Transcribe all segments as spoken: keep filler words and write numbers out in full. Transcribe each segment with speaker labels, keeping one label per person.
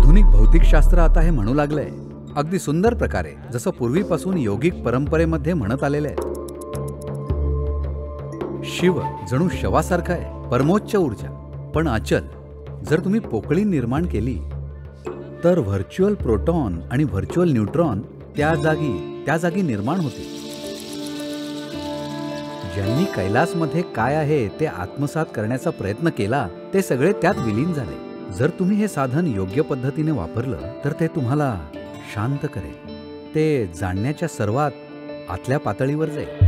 Speaker 1: आधुनिक भौतिकशास्त्र आता हे म्हणू लागलंय अगदी सुंदर प्रकारे, जसं पूर्वीपासून योगिक परंपरेमध्ये म्हणत आलेले आहे. शिव जणू शवासारखा आहे, परमोच्च ऊर्जा पण अचल. जर तुम्ही पोकळी निर्माण केली तर व्हर्च्युअल प्रोटॉन आणि व्हर्च्युअल न्यूट्रॉन त्या जागी त्या जागी निर्माण होतील. ज्यांनी कैलासमध्ये काय आहे ते आत्मसात करण्याचा प्रयत्न केला ते सगळे त्यात विलीन झाले. जर तुम्ही हे साधन योग्य पद्धतीने वापरलं तर ते तुम्हाला शांत करेल. ते जाणण्याच्या सर्वात आतल्या पातळीवर जाईल.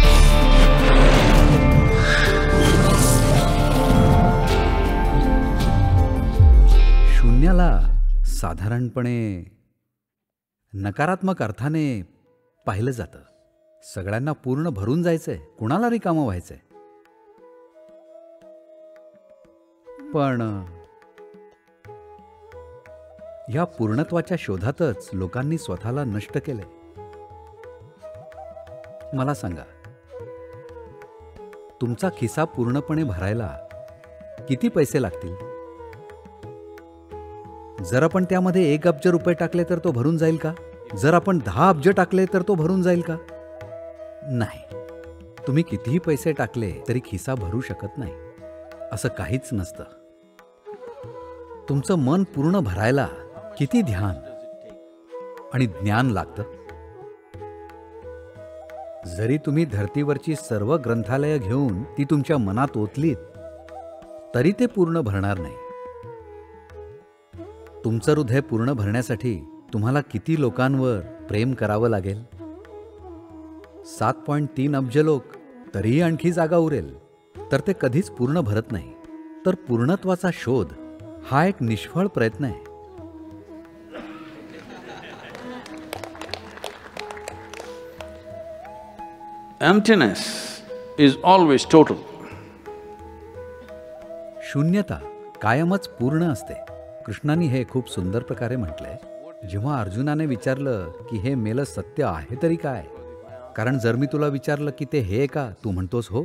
Speaker 1: शून्याला साधारणपणे नकारात्मक अर्थाने पाहिलं जातं. सगळ्यांना पूर्ण भरून जायचंय, कुणाला रिकामं व्हायचंय. पण ह्या पूर्णत्वाच्या शोधातच लोकांनी स्वतःला नष्ट केले. मला सांगा, तुमचा खिसा पूर्णपणे भरायला किती पैसे लागतील? जर आपण त्यामध्ये एक अब्ज रुपये टाकले तर तो भरून जाईल का? जर आपण दहा अब्ज टाकले तर तो भरून जाईल का? नाही. तुम्ही कितीही पैसे टाकले तरी खिसा भरू शकत नाही. असं काहीच नसतं. तुमचं मन पूर्ण भरायला किती ध्यान आणि ज्ञान लागतं. जरी तुम्ही धर्तीवरची सर्व ग्रंथालय घेऊन ती तुमच्या मनात ओतलीत तरी ते पूर्ण भरणार नाही. तुमचं हृदय पूर्ण भरण्यासाठी तुम्हाला किती लोकांवर प्रेम करावं लागेल? सात पॉइंट तीन अब्ज लोक, तरीही आणखी जागा उरेल. तर ते कधीच पूर्ण भरत नाही. तर पूर्णत्वाचा शोध हा एक निष्फळ प्रयत्न आहे.
Speaker 2: Emptiness is always total.
Speaker 1: शून्यता कायमच पूर्ण असते. कृष्णाने हे खूप सुंदर प्रकारे म्हटलंय. जेव्हा अर्जुनाने विचारलं की हे मेलं सत्य आहे तरी काय, कारण जर मी तुला विचारलं की ते हे का, तू म्हणतोस हो.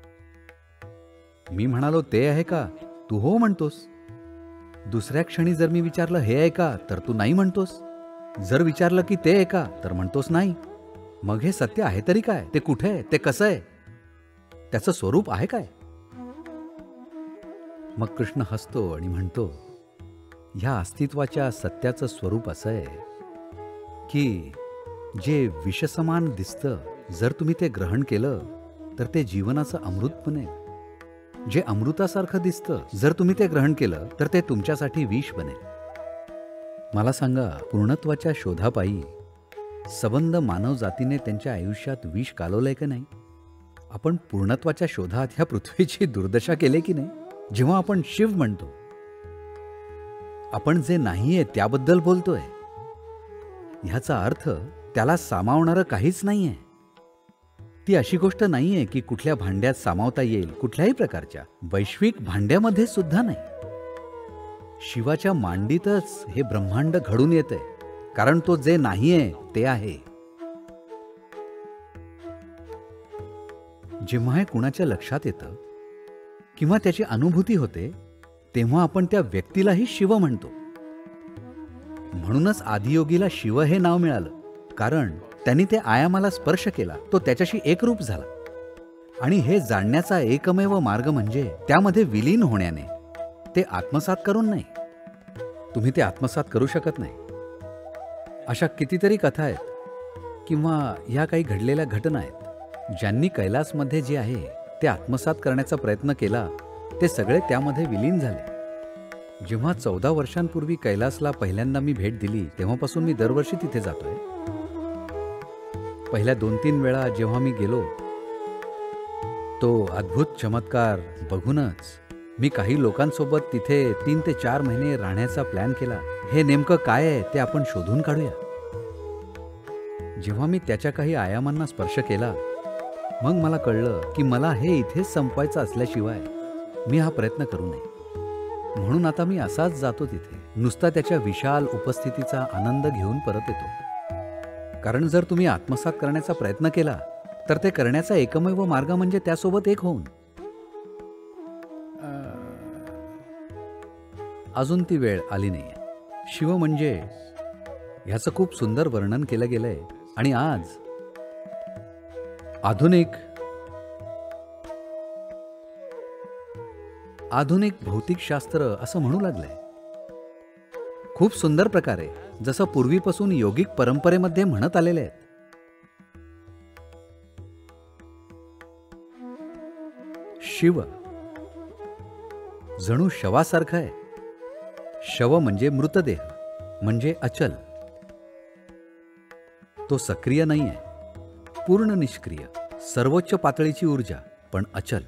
Speaker 1: मी म्हणालो ते आहे का, तू हो म्हणतोस. दुसऱ्या क्षणी जर मी विचारलं हे आहे का, तर तू नाही म्हणतोस. जर विचारलं की ते आहे का, तर म्हणतोस नाही. मग हे सत्य आहे तरी काय? ते कुठे आहे? ते कसं आहे? त्याचं स्वरूप आहे काय? मग कृष्ण हसतो आणि म्हणतो, ह्या अस्तित्वाच्या सत्याचं स्वरूप असं आहे की जे विषसमान दिसतं, जर तुम्ही ते ग्रहण केलं तर ते जीवनाचं अमृत बनेल. जे अमृतासारखं दिसतं, जर तुम्ही ते ग्रहण केलं तर ते तुमच्यासाठी विष बनेल. मला सांगा, पूर्णत्वाच्या शोधापायी सबंध मानव जातीने त्यांच्या आयुष्यात विष कालवलंय की नाही? आपण पूर्णत्वाच्या शोधात ह्या पृथ्वीची दुर्दशा केली की नाही? जेव्हा आपण शिव म्हणतो, आपण जे नाहीये त्याबद्दल बोलतोय. ह्याचा अर्थ त्याला सामावणारं काहीच नाहीये. ती अशी गोष्ट नाहीये की कुठल्या भांड्यात सामावता येईल, कुठल्याही प्रकारच्या वैश्विक भांड्यामध्ये सुद्धा नाही. शिवाच्या मांडीतच हे ब्रह्मांड घडून येतंय, कारण तो जे नाहीये ते आहे. जेव्हा हे कुणाच्या लक्षात येतं किंवा त्याची अनुभूती होते तेव्हा आपण त्या व्यक्तीलाही शिव म्हणतो. म्हणूनच आदियोगीला शिव हे नाव मिळालं, कारण त्यांनी ते आयामाला स्पर्श केला, तो त्याच्याशी एकरूप झाला. आणि हे जाणण्याचा एकमेव मार्ग म्हणजे त्यामध्ये विलीन होण्याने, ते आत्मसात करून नाही. तुम्ही ते आत्मसात करू शकत नाही. अशा कितीतरी कथा आहेत किंवा ह्या काही घडलेल्या घटना आहेत. ज्यांनी कैलासमध्ये जे आहे ते आत्मसात करण्याचा प्रयत्न केला, ते सगळे त्यामध्ये विलीन झाले. जेव्हा चौदा वर्षांपूर्वी कैलासला पहिल्यांदा मी भेट दिली तेव्हापासून मी दरवर्षी तिथे जातोय. पहिल्या दोन तीन वेळा जेव्हा मी गेलो, तो अद्भुत चमत्कार बघूनच मी काही लोकांसोबत तिथे तीन ते चार महिने राहण्याचा प्लॅन केला. हे नेमकं काय आहे ते आपण शोधून काढूया. जेव्हा मी त्याच्या काही आयामांना स्पर्श केला, मग मला कळलं की मला हे इथेच संपवायचं असल्याशिवाय मी हा प्रयत्न करू नये. म्हणून आता मी असाच जातो तिथे, नुसता त्याच्या विशाल उपस्थितीचा आनंद घेऊन परत येतो. कारण जर तुम्ही आत्मसात करण्याचा प्रयत्न केला तर ते करण्याचा एकमेव मार्ग म्हणजे त्यासोबत एक होऊन. अजून ती वेळ आली नाहीये. शिव म्हणजे ह्याचं खूप सुंदर वर्णन केलं गेलंय. आणि आज आधुनिक आधुनिक भौतिकशास्त्र असं म्हणू लागलंय खूप सुंदर प्रकारे, जसं पूर्वीपासून योगिक परंपरेमध्ये म्हणत आलेले आहेत. शिव जणू शवासारखं आहे. शव म्हणजे मृतदेह, म्हणजे अचल. तो सक्रिय नाही आहे, पूर्ण निष्क्रिय, सर्वोच्च पातळीची ऊर्जा, पण अचल.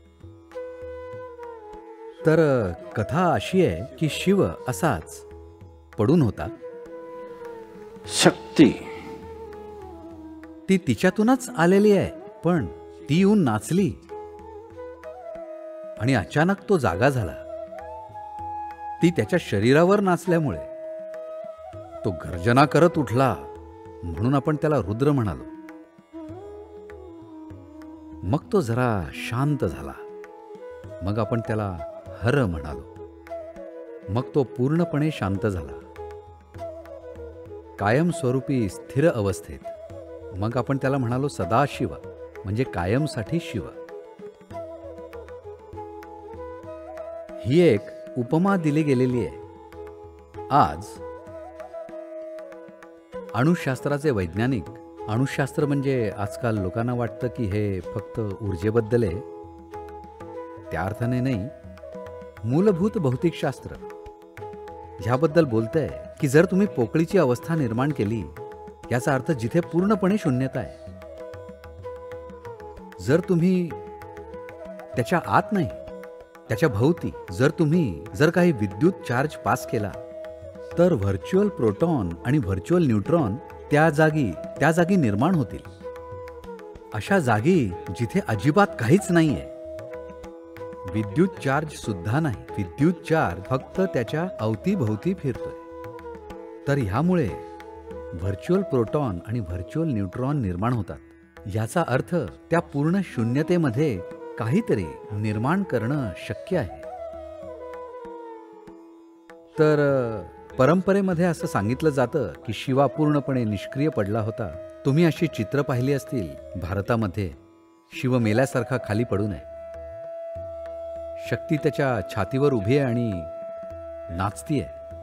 Speaker 1: तर कथा अशी आहे की शिव असाच पडून होता.
Speaker 2: शक्ती
Speaker 1: ती तिच्यातूनच आलेली आहे, पण ती येऊन नाचली आणि अचानक तो जागा झाला. ती त्याच्या शरीरावर नाचल्यामुळे तो गर्जना करत उठला, म्हणून आपण त्याला रुद्र म्हणालो. मग तो जरा शांत झाला, मग आपण त्याला हर म्हणालो. मग तो पूर्णपणे शांत झाला, कायमस्वरूपी स्थिर अवस्थेत. मग आपण त्याला म्हणालो सदाशिव, म्हणजे कायमसाठी शिव. ही एक उपमा दिली गेलेली आहे. आज अणुशास्त्राचे वैज्ञानिक, अणुशास्त्र म्हणजे आजकाल लोकांना वाटतं की हे फक्त ऊर्जेबद्दल आहे, त्या अर्थाने नाही. मूलभूत भौतिकशास्त्र ह्याबद्दल बोलतंय की जर तुम्ही पोकळीची अवस्था निर्माण केली, याचा अर्थ जिथे पूर्णपणे शून्यता आहे. जर तुम्ही त्याच्या आत नाही, त्याच्या भोवती जर तुम्ही जर काही विद्युत चार्ज पास केला, तर व्हर्च्युअल प्रोटॉन आणि व्हर्च्युअल न्यूट्रॉन त्या जागी त्या जागी निर्माण होतील. अशा जागी जिथे अजिबात काहीच नाहीये, विद्युत चार्ज सुद्धा नाही. विद्युत चार्ज फक्त त्याच्या अवतीभोवती फिरतोय. तर ह्यामुळे व्हर्च्युअल प्रोटॉन आणि व्हर्च्युअल न्यूट्रॉन निर्माण होतात. याचा अर्थ त्या पूर्ण शून्यतेमध्ये काहीतरी निर्माण करणं शक्य आहे. तर परंपरेमध्ये असं सांगितलं जातं की शिवा पूर्णपणे निष्क्रिय पडला होता. तुम्ही अशी चित्र पाहिली असतील भारतामध्ये. शिव मेल्यासारखा खाली पडून आहे, शक्ती त्याच्या छातीवर उभी आहे आणि नाचतीये.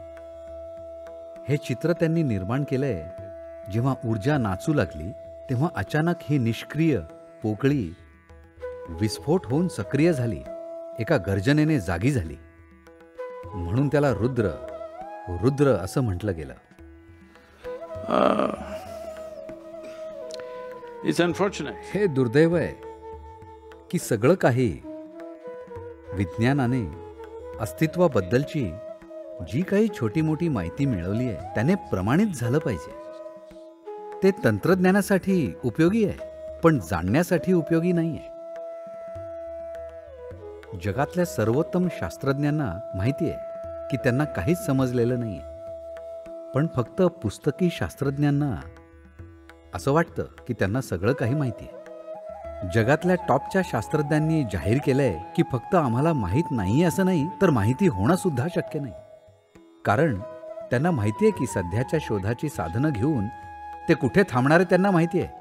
Speaker 1: हे चित्र त्यांनी निर्माण केलंय. जेव्हा ऊर्जा नाचू लागली, तेव्हा अचानक ही निष्क्रिय पोकळी विस्फोट होऊन सक्रिय झाली, एका गर्जनेने जागी झाली. म्हणून त्याला रुद्र रुद्र असं म्हटलं गेलं.
Speaker 2: It's unfortunate.
Speaker 1: हे दुर्दैव आहे की सगळं काही विज्ञानाने अस्तित्वाबद्दलची जी काही छोटी मोठी माहिती मिळवली आहे, त्याने प्रमाणित झालं पाहिजे. ते तंत्रज्ञानासाठी उपयोगी आहे, पण जाणण्यासाठी उपयोगी नाही आहे. जगातल्या सर्वोत्तम शास्त्रज्ञांना माहिती आहे की त्यांना काहीच समजलेलं नाही आहे, पण फक्त पुस्तकी शास्त्रज्ञांना असं वाटतं की त्यांना सगळं काही माहिती आहे. जगातल्या टॉपच्या शास्त्रज्ञांनी जाहीर केलंय की फक्त आम्हाला माहीत नाही असं नाही, तर माहिती होणं सुद्धा शक्य नाही. कारण त्यांना माहिती आहे की सध्याच्या शोधाची साधनं घेऊन ते कुठे थांबणार आहे त्यांना माहिती आहे.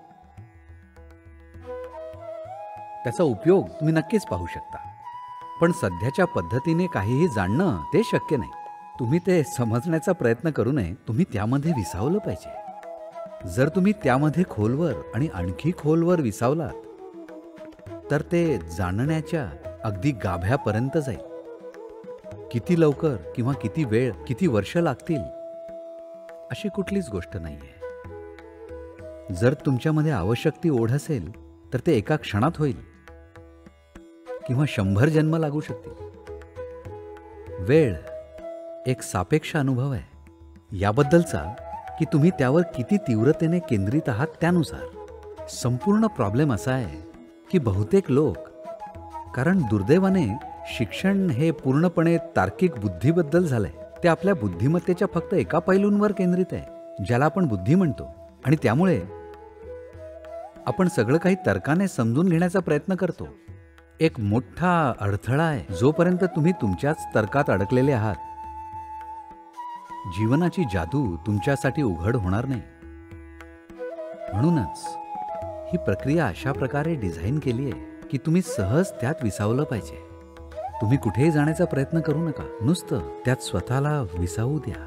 Speaker 1: त्याचा उपयोग तुम्ही नक्कीच पाहू शकता, पण सध्याच्या पद्धतीने काहीही जाणणं ते शक्य नाही. तुम्ही ते समजण्याचा प्रयत्न करू नये, तुम्ही त्यामध्ये विसावलं पाहिजे. जर तुम्ही त्यामध्ये खोलवर आणि आणखी खोलवर विसावलात, तर ते जाणण्याच्या अगदी गाभ्यापर्यंत जाईल. किती लवकर किंवा किती वेळ, किती वर्ष लागतील अशी कुठलीच गोष्ट नाहीये. जर तुमच्यामध्ये आवश्यक ती ओढ असेल, तर ते एका क्षणात होईल किंवा शंभर जन्म लागू शकतील. वेळ एक सापेक्ष अनुभव आहे, याबद्दलचा की तुम्ही त्यावर किती तीव्रतेने केंद्रित आहात त्यानुसार. संपूर्ण प्रॉब्लेम असा आहे की बहुतेक लोक, कारण दुर्दैवाने शिक्षण हे पूर्णपणे तार्किक बुद्धीबद्दल झालंय, ते आपल्या बुद्धिमत्तेच्या फक्त एका पैलूंवर केंद्रित आहे, ज्याला आपण बुद्धी म्हणतो. आणि त्यामुळे आपण सगळं काही तर्काने समजून घेण्याचा प्रयत्न करतो. एक मोठा अडथळा आहे. जोपर्यंत तुम्ही तुमच्याच तर्कात अडकलेले आहात, जीवनाची जादू तुमच्यासाठी उघड होणार नाही. म्हणूनच ही प्रक्रिया अशा प्रकारे डिझाईन केली आहे की तुम्ही सहज त्यात विसावलं पाहिजे. तुम्ही कुठेही जाण्याचा प्रयत्न करू नका, नुसतं त्यात स्वतःला विसावू द्या.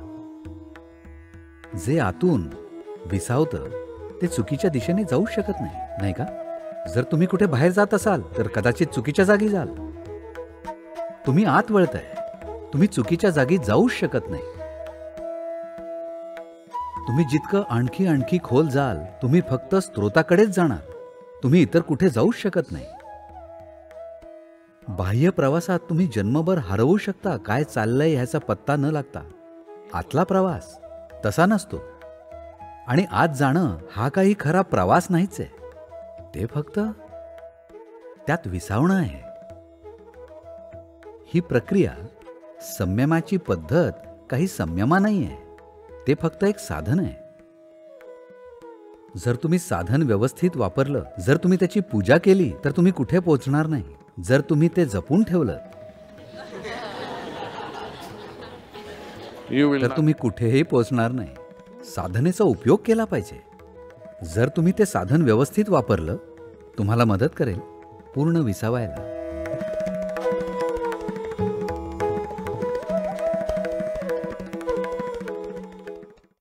Speaker 1: जे आतून विसावतं ते चुकीच्या दिशेने जाऊ शकत नाही, नाही का? जर तुम्ही कुठे बाहेर जात असाल तर कदाचित चुकीच्या जागी जाल. तुम्ही आत वळताय, तुम्ही चुकीच्या जागी जाऊच शकत नाही. तुम्ही जितकं आणखी आणखी खोल जाल, तुम्ही फक्त स्रोताकडेच जाणार. तुम्ही इतर कुठे जाऊच शकत नाही. बाह्य प्रवासात तुम्ही जन्मभर हरवू शकता काय चाललंय ह्याचा पत्ता न लागता. आतला प्रवास तसा नसतो. आणि आत जाणं हा काही खरा प्रवास नाहीच आहे. ते फक्त त्यात विसावणं आहे. ही प्रक्रिया, संयमाची पद्धत काही संयमा नाही आहे. ते फक्त एक साधन आहे. जर तुम्ही साधन व्यवस्थित वापरलं, जर तुम्ही त्याची पूजा केली तर तुम्ही कुठे पोहोचणार नाही. जर तुम्ही ते जपून ठेवलं
Speaker 2: You will
Speaker 1: तर
Speaker 2: not.
Speaker 1: तुम्ही कुठेही पोहोचणार नाही. साधनेचा उपयोग केला पाहिजे. जर तुम्ही ते साधन व्यवस्थित वापरलं, तुम्हाला मदत करेल पूर्ण विसावायला.